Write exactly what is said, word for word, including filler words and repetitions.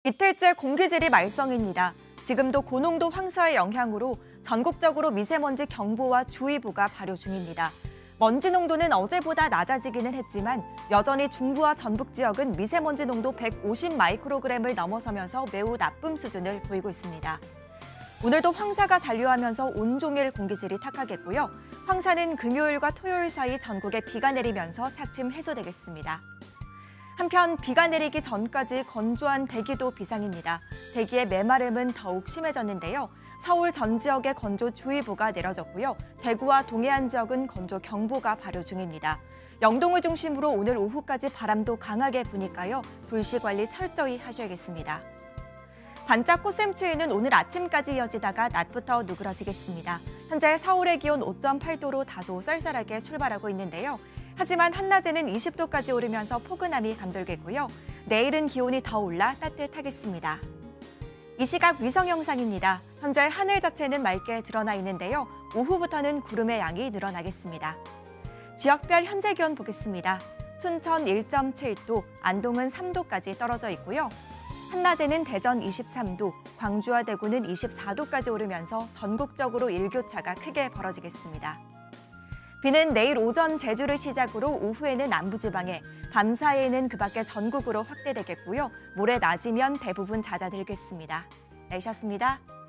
이틀째 공기질이 말썽입니다. 지금도 고농도 황사의 영향으로 전국적으로 미세먼지 경보와 주의보가 발효 중입니다. 먼지 농도는 어제보다 낮아지기는 했지만 여전히 중부와 전북 지역은 미세먼지 농도 백오십 마이크로그램을 넘어서면서 매우 나쁨 수준을 보이고 있습니다. 오늘도 황사가 잔류하면서 온종일 공기질이 탁하겠고요. 황사는 금요일과 토요일 사이 전국에 비가 내리면서 차츰 해소되겠습니다. 한편 비가 내리기 전까지 건조한 대기도 비상입니다. 대기의 메마름은 더욱 심해졌는데요. 서울 전 지역에 건조주의보가 내려졌고요. 대구와 동해안 지역은 건조경보가 발효 중입니다. 영동을 중심으로 오늘 오후까지 바람도 강하게 부니까요. 불씨 관리 철저히 하셔야겠습니다. 반짝 꽃샘추위는 오늘 아침까지 이어지다가 낮부터 누그러지겠습니다. 현재 서울의 기온 오 점 팔 도로 다소 쌀쌀하게 출발하고 있는데요. 하지만 한낮에는 이십 도까지 오르면서 포근함이 감돌겠고요. 내일은 기온이 더 올라 따뜻하겠습니다. 이 시각 위성 영상입니다. 현재 하늘 자체는 맑게 드러나 있는데요. 오후부터는 구름의 양이 늘어나겠습니다. 지역별 현재 기온 보겠습니다. 춘천 일 점 칠 도, 안동은 삼 도까지 떨어져 있고요. 한낮에는 대전 이십삼 도, 광주와 대구는 이십사 도까지 오르면서 전국적으로 일교차가 크게 벌어지겠습니다. 비는 내일 오전 제주를 시작으로 오후에는 남부지방에, 밤사이에는 그 밖에 전국으로 확대되겠고요. 모레 낮이면 대부분 잦아들겠습니다. 내셨습니다.